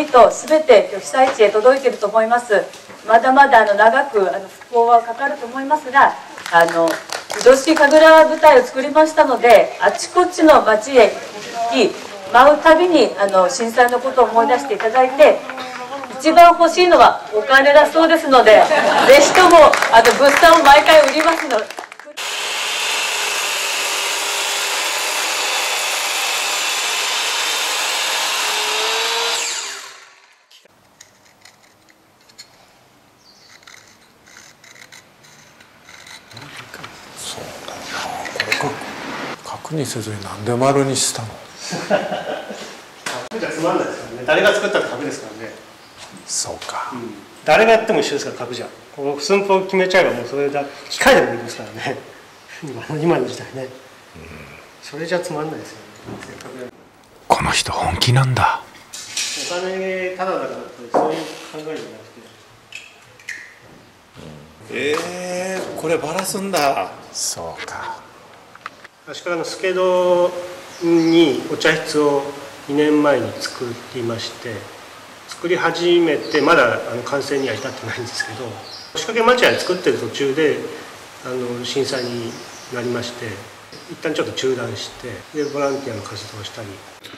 とすべて被災地へ届いていると思います。まだまだ長く復興はかかると思いますが、移動式神楽舞台を作りましたので、あちこちの町へ行き舞うたびに震災のことを思い出していただいて、一番欲しいのはお金だそうですので、ぜひとも物産を毎回売りますので。 そうだな、これ角にせずになんで丸にしたの？ 角じゃつまんないですからね。誰が作ったって角ですからね。 そうか、 誰がやっても一緒ですから、角じゃん。この寸法を決めちゃえばもうそれだ、機械でもできますからね。今の時代ね、それじゃつまんないですよね。せっかくこの人本気なんだ。 お金ただだからそういう考えじゃなくて、 これバラすんだ。 そうか。 足利の助戸にお茶室を2年前に作っていまして、作り始めてまだ完成には至ってないんですけど、仕掛け町屋作ってる途中で震災になりまして、一旦ちょっと中断してでボランティアの活動をしたり。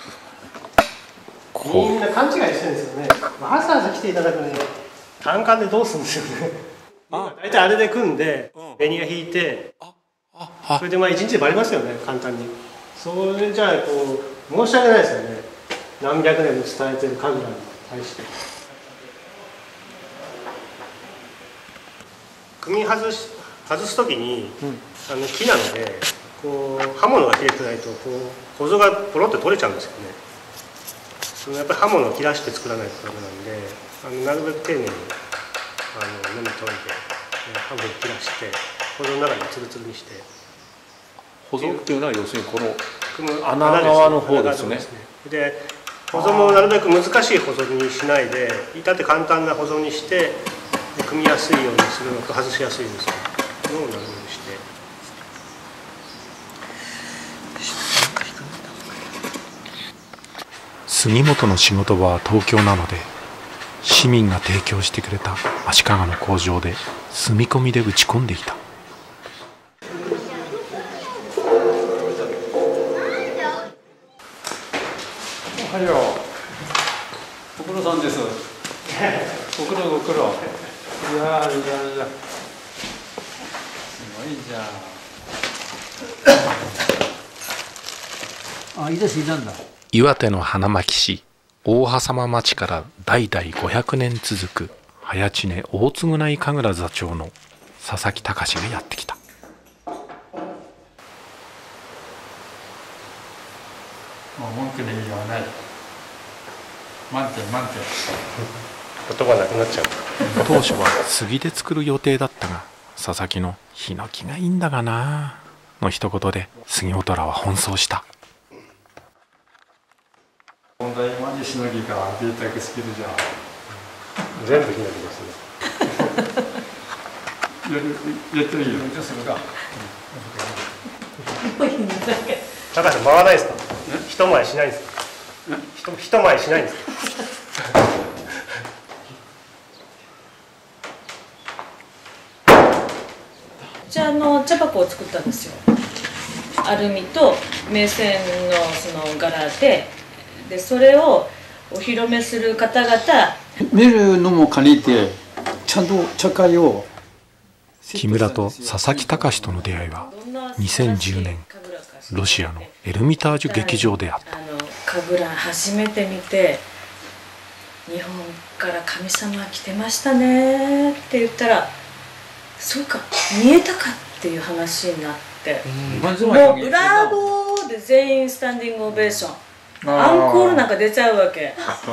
みんな勘違いしてるんですよね。わざわざ来ていただくのに単管でどうするんですよね。大体あれで組んでベニヤ引いて、それで1日でバレますよね、簡単に。それじゃあ申し訳ないですよね、何百年も伝えてる神楽に対して。組外す時に、木なので刃物が切れてないと構造がポロッと取れちゃうんですよね。やっぱり刃物を切らして作らないとダメなんで、なるべく丁寧にのみ研いで刃物を切らして保存の中にツルツルにして。 保存っていうのは要するにこの穴側の方ですね。 で保存もなるべく難しい保存にしないで、至って簡単な保存にして組みやすいようにするのと外しやすいようにするのをなるべくして。 杉本の仕事場は東京なので、市民が提供してくれた足利の工場で住み込みで打ち込んでいた。 おはよう。ご苦労さんです。ご苦労ご苦労。いやすごいじゃん。いいです、いたんだ。 岩手の花巻市大波様町から代々500年続く早知根大償内神楽座長の佐々木隆がやってきた。 もう文句の言いようはない。満点満点。 言葉なくなっちゃう。 当初は杉で作る予定だったが、佐々木のヒノキがいいんだがなの一言で杉本らは奔走した。 問題までしのぎが贅沢スキルじゃん。 全部ヒノキですね。 やってみるよ。じゃあそれか。 高橋さん、回らないですか？一回りしないんですか？一回りしないんですか？ じゃあ茶箱を作ったんですよ。アルミと銘線のその柄で、それをお披露目する方々。 見るのも借りてちゃんと茶会を。 木村と佐々木隆との出会いは2010年ロシアのエルミタージュ劇場であった。 神楽初めて見て、日本から神様来てましたねって言ったら、そうか見えたかっていう話になって、もうブラボーで全員スタンディングオベーション、アンコールなんか出ちゃうわけ。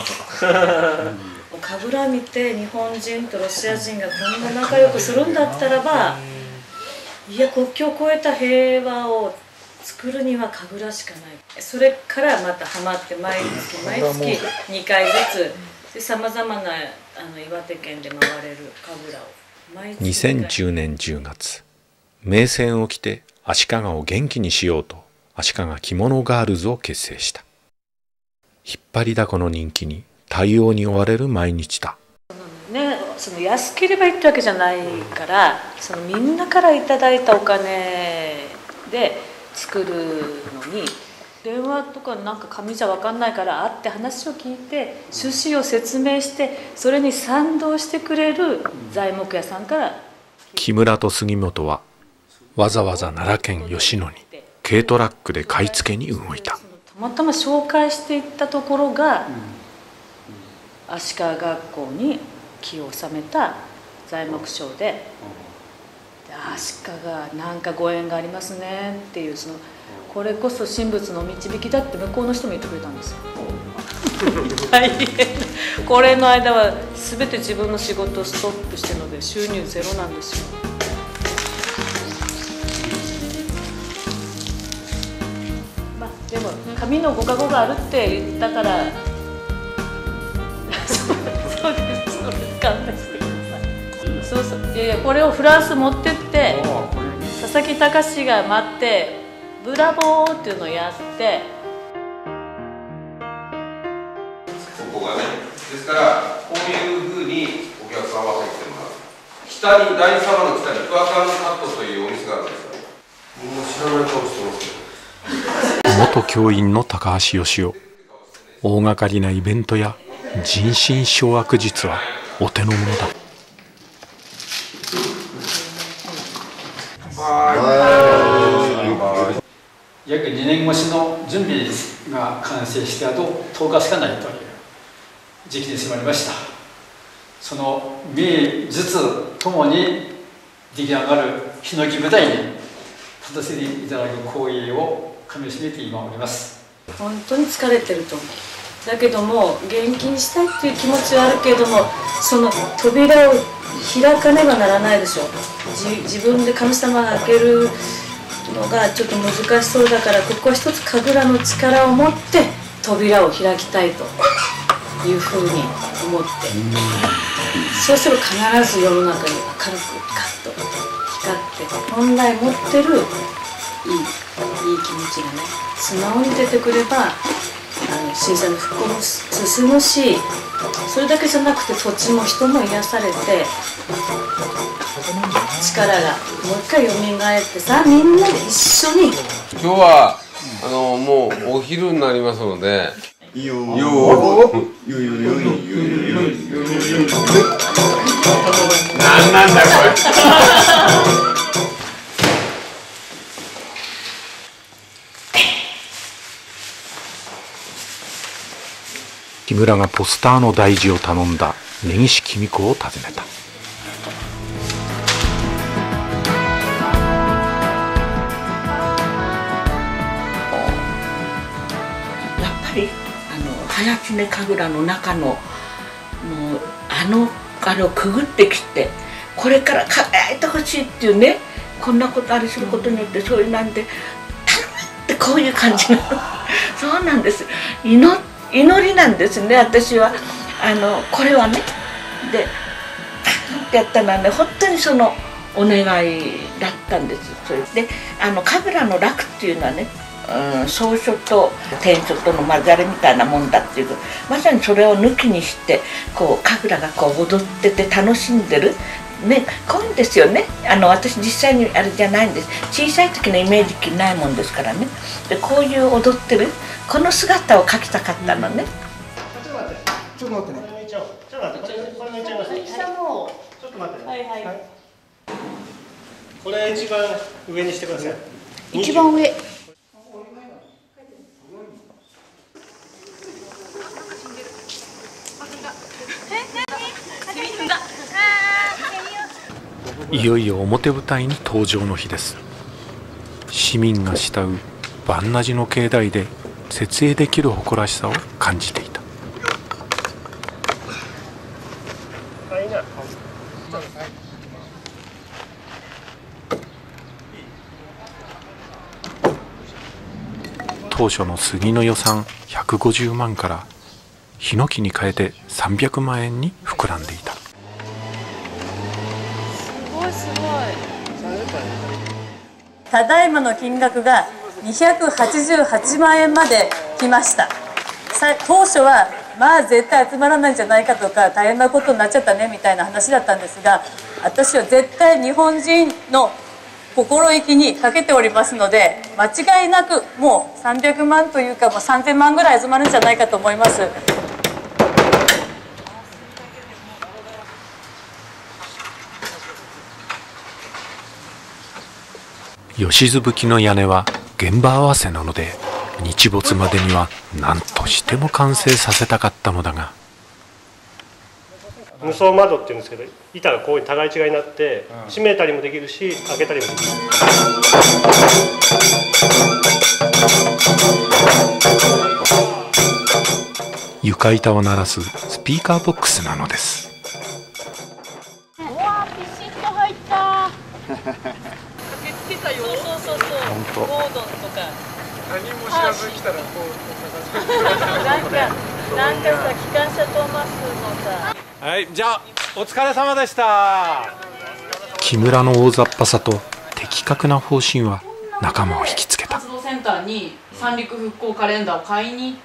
神楽見て日本人とロシア人がこんな仲良くするんだったらば、いや国境を越えた平和を作るには神楽しかない。それからまたハマって毎月2回ずつさまざまな岩手県で回れる神楽を。 2010年10月、銘線を着て足利を元気にしようと足利着物ガールズを結成した。引っ張りだこの人気に対応に追われる毎日だ。 ね、その安ければいいってわけじゃないから、そのみんなからいただいたお金で作るのに、電話とかなんか紙じゃ分かんないから会って話を聞いて趣旨を説明して、それに賛同してくれる材木屋さんから。 木村と杉本はわざわざ奈良県吉野に軽トラックで買い付けに動いた。 たまたま紹介していったところが、足利学校に木を納めた材木商で、足利なんかご縁がありますねっていう、そのこれこそ神仏の導きだって向こうの人も言ってくれたんですよ。大変。これの間は全て自分の仕事をストップしてるので収入ゼロなんですよ。まあでも神のご加護があるって言ったからそうです、それ勘弁してください。そうそう、いやいや、これをフランス持ってって佐々木隆が待ってブラボーっていうのをやって、 ここがね、ですからこういうふうにお客さんは入ってもらう。北に第三の北にクワカンカットというお店があるんですよ。もう知らない顔してますけど。 元教員の高橋義雄。大掛かりなイベントや人心掌握術はお手の物だ。 約2年越しの準備が完成してあと10日しかないという時期に迫りました。その名術ともに出来上がるヒノキ舞台に立たせていただく光栄をかみしめて今おります。 本当に疲れてると思う。だけども元気にしたいっていう気持ちはあるけれども、その扉を開かねばならないでしょ。自分で神様が開けるのがちょっと難しそうだから、ここは一つ神楽の力を持って扉を開きたいというふうに思って、そうすると必ず世の中に明るくカッと光って、本来持ってるいい気持ちがね素直に出てくれば、震災の復興も進むし、それだけじゃなくて土地も人も癒されて、力がもう一回蘇ってさ、みんなで一緒に。 今日はもうお昼になりますので。なんだこれ。 木村がポスターの大事を頼んだ根岸公子を訪ねた。 やっぱり早知根神楽の中のもうあれをくぐってきて、これから輝いてほしいっていうね、こんなことあれすることによってそういうなんで頼むってこういう感じなの。そうなんです。祈りなんですね、私は。これはね、でってやったのはね、本当にそのお願いだったんです。それで神楽の楽っていうのはね、草書と天書との混ざりみたいなもんだっていう、まさにそれを抜きにしてこう神楽がこう踊ってて楽しんでる。ね、こういうんですよね。私実際にあれじゃないんです。小さい時のイメージないもんですからね。でこういう踊ってるこの姿を描きたかったのね。 ちょっと待ってね。ちょっと待って、これ抜いちゃいますね。ちょっと待ってね。はいはい。これ一番上にしてください。 一番上。 いよいよ表舞台に登場の日です。市民が慕う鑁阿寺の境内で設営できる誇らしさを感じていた。当初の杉の予算150万からヒノキに変えて300万円に膨らんでいた。 すごいすごい。ただいまの金額が288万円まで来ました。当初はまあ絶対集まらないんじゃないかとか大変なことになっちゃったねみたいな話だったんですが、私は絶対日本人の心意気にかけておりますので、間違いなくもう300万というかもう3000万ぐらい集まるんじゃないかと思います。 吉津吹きの屋根は現場合わせなので、日没までには何としても完成させたかったのだが、 無双窓っていうんですけど、板がこういう互い違いになって閉めたりもできるし開けたりもできる。 床板を鳴らすスピーカーボックスなのです。 うわー、ピシッと入った。駆けつけたよ。そう。ゴードンとか。 何も知らずに来たらこうなんかさ、機関車トーマスのさ。 はい、じゃあお疲れ様でした。 木村の大雑把さと的確な方針は仲間を引きつけた。 活動センターに三陸復興カレンダーを買いに行って、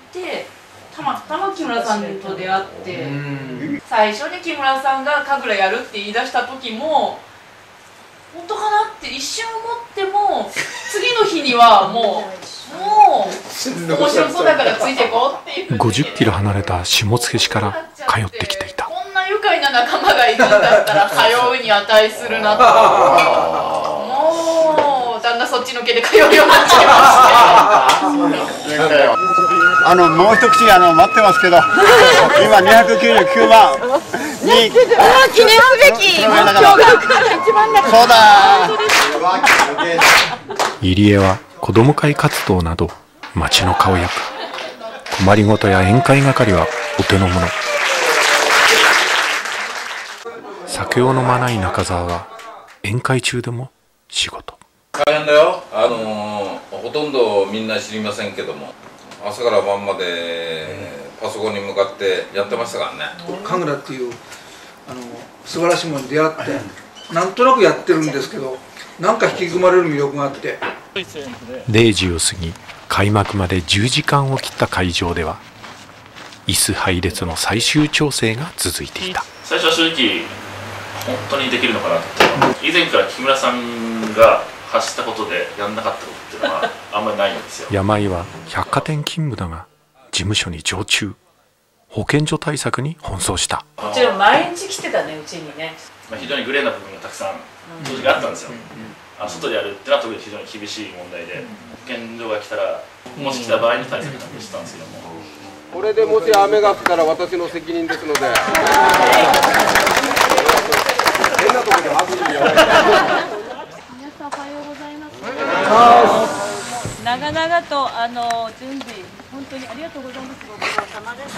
たまたま木村さんと出会って、最初に木村さんが神楽やるって言い出した時も本当かなって一瞬思っても、次の日にはもう面白そうだからついていこうっていう 50キロ離れた下野市から通ってきていた。 こんな愉快な仲間がいるんだったら通うに値するなと。もうだんだんそっちのけで通うようになっちゃいましてもう一口待ってますけど、今299万に記念すべき目標が一番だ。 そうだ。 入江は子ども会活動など町の顔役、困りごとや宴会係はお手の物。酒を飲まない中澤は宴会中でも仕事。 大変だよ。ほとんどみんな知りませんけども、朝から晩までパソコンに向かってやってましたからね。 神楽っていう素晴らしいものに出会って、なんとなくやってるんですけど、なんか引き込まれる魅力があって。 0時を過ぎ、開幕まで10時間を切った会場では椅子配列の最終調整が続いていた。 最初は正直本当にできるのかなって、以前から木村さんが発したことでやんなかったことっていうのはあんまりないんですよ。 山井は百貨店勤務だが事務所に常駐、保健所対策に奔走した。 もちろん毎日来てたね、うちにね。 非常にグレーな部分がたくさん正直あったんですよ。外でやるってのは特に非常に厳しい問題で、保健所が来たら、もし来た場合の対策なんてしたんですけども、 これでもし雨が降ったら私の責任ですので。変なところで拍手やられて。 皆さんおはようございます。長々と準備本当にありがとうございます。ご苦労様です。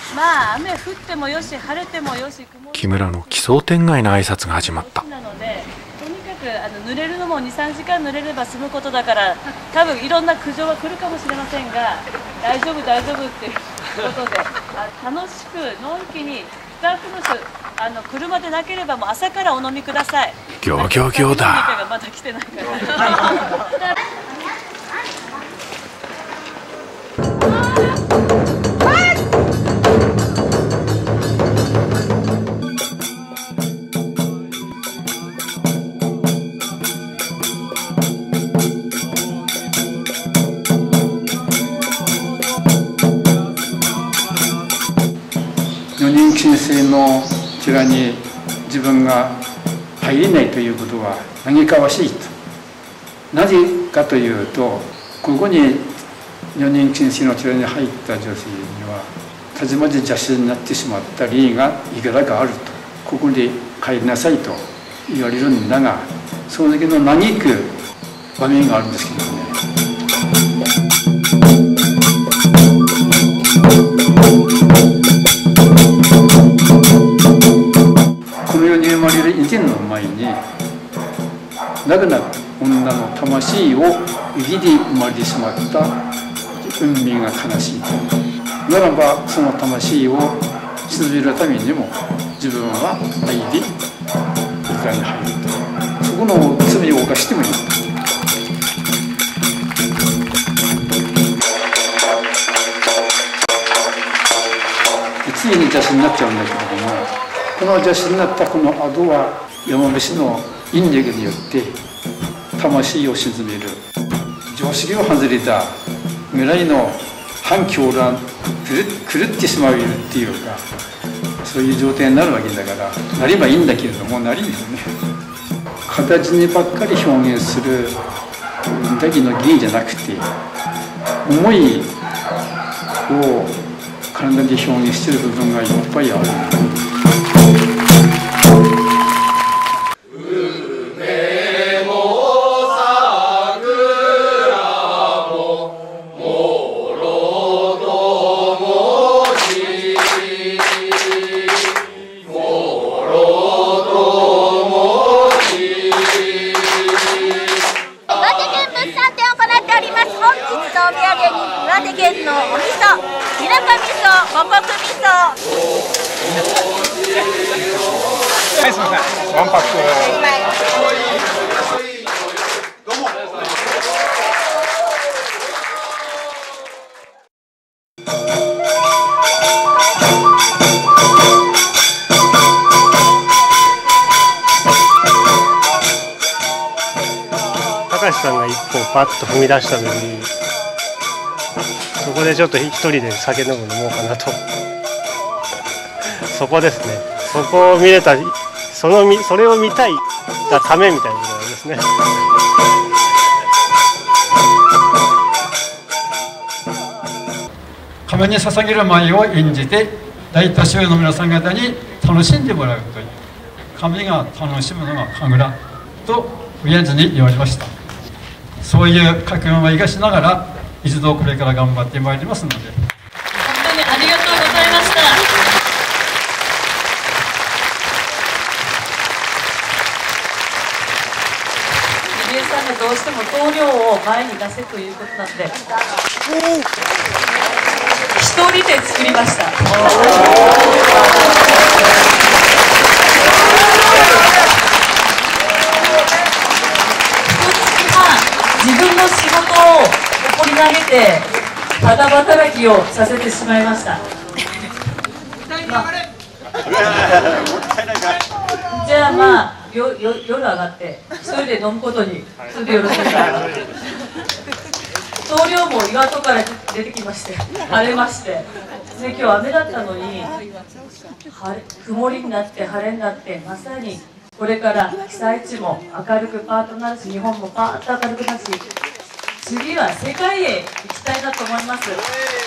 まあ雨降ってもよし晴れてもよし、 木村の奇想天外な挨拶が始まった。 なのでとにかく濡れるのも2、3時間濡れれば済むことだから、多分いろんな苦情は来るかもしれませんが、大丈夫っていうことで楽しくのんきにスタッフの人車でなければもう朝からお飲みください。 ギョギョギョだ。 まだ来てないから。 女人禁制のこちらに自分が入れないということは嘆かわしいと。なぜかというと、ここに女人禁制のこちらに入った女性にはたちまち邪視になってしまった例がいくらかあると。ここに帰りなさいと言われるんだが、その時の嘆く場面があるんですけどね。この世に生まれる以前の前に亡くなる女の魂を生きで生まれてしまった運命が悲しいと。ならばその魂を沈めるためにも自分は愛で生きに入ると。そこの罪を犯してもいいと。 邪神になっちゃうんだけれども、この邪神になったこの後は山伏の引力によって魂を鎮める常識を外れた未来の反狂乱狂ってしまうっていうか、そういう状態になるわけだから、なればいいんだけれどもなりですよね。形にばっかり表現するだけの芸じゃなくて、思いを体で表現している部分がいっぱいある。 はい、すみません。ワンパック。どうも。 高橋さんが一歩パッと踏み出したのに、そこでちょっと一人で酒飲むのもうかなと。そこですね。そこを見れた、それを見たいがためみたいなことなんですね。 神に捧げる舞を演じて大多数の皆さん方に楽しんでもらうという、神が楽しむのが神楽と親父に言われました。そういう覚悟を生かしながら一度これから頑張ってまいりますので、本当にありがとうございました。入江さんがどうしても棟梁を前に出せということなんで、一人で作りました。自分の仕事を放り投げてただ働きをさせてしまいました。じゃあ夜上がって一人で飲むことにそれでよろしいですか。棟梁も岩戸から出てきまして晴れまして、で今日雨だったのに曇りになって晴れになって、まさにこれから被災地も明るくパーッとなるし、日本もパーッと明るくなるし、次は世界へ行きたいなと思います。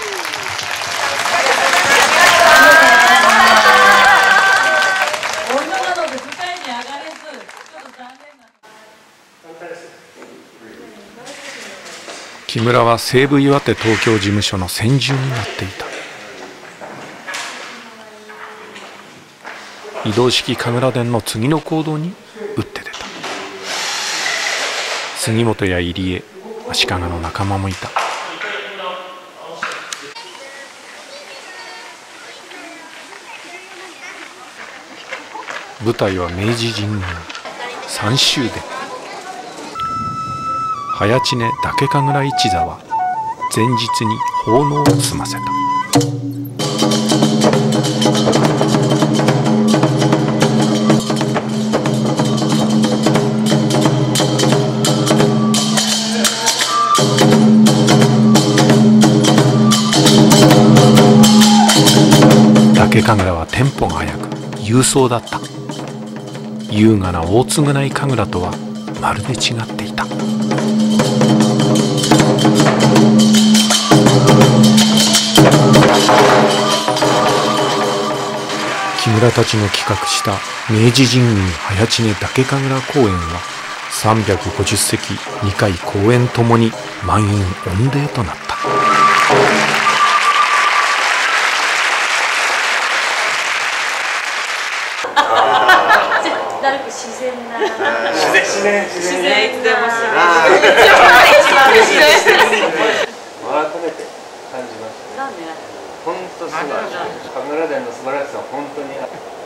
女なので世界に上がれず、ちょっと残念な。 木村は西武岩手東京事務所の専従になっていた。移動式神楽殿の次の行動に打って出た。杉本や入江、足利の仲間もいた。舞台は明治神宮三州殿。早知根嶽神楽一座は前日に奉納を済ませた。嶽神楽はテンポが速く勇壮だった。優雅な大償い神楽とはまるで違っていた。木村たちの企画した明治神宮早知根嶽神楽公演は350席2回公演ともに満員御礼となった。 なるべく自然な。 自然いつでも自然。 改めて感じました。本当素晴らしい。神楽殿の素晴らしさは本当に。